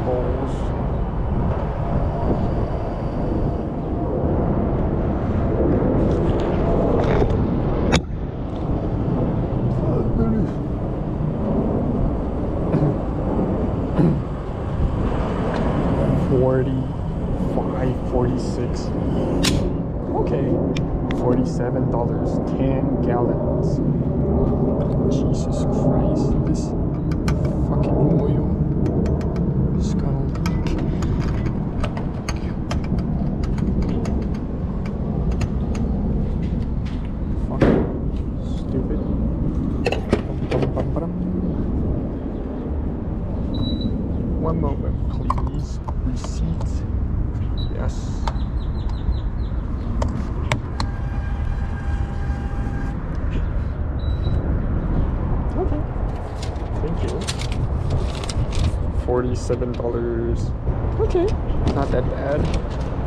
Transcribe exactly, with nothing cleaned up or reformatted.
vegetables. forty-five, forty-six. Okay. forty-seven dollars, ten gallons. Jesus Christ, this fucking oil is gonna leak. Fucking stupid. Bum, bum, bum, bum. One moment, please. Receipt. Yes. Okay. Thank you. forty-seven dollars. Okay. Not that bad.